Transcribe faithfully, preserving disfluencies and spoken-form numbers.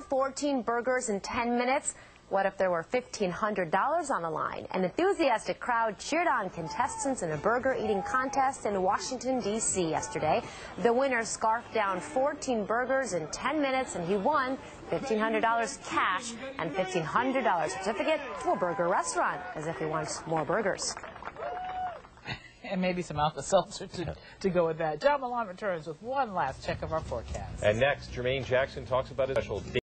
fourteen burgers in ten minutes. What if there were fifteen hundred dollars on the line? An enthusiastic crowd cheered on contestants in a burger-eating contest in Washington, D C yesterday. The winner scarfed down fourteen burgers in ten minutes, and he won fifteen hundred dollars cash and fifteen hundred dollars certificate to a burger restaurant, as if he wants more burgers. And maybe some Alka-Seltzer to, to go with that. John Milan returns with one last check of our forecast. And next, Jermaine Jackson talks about his special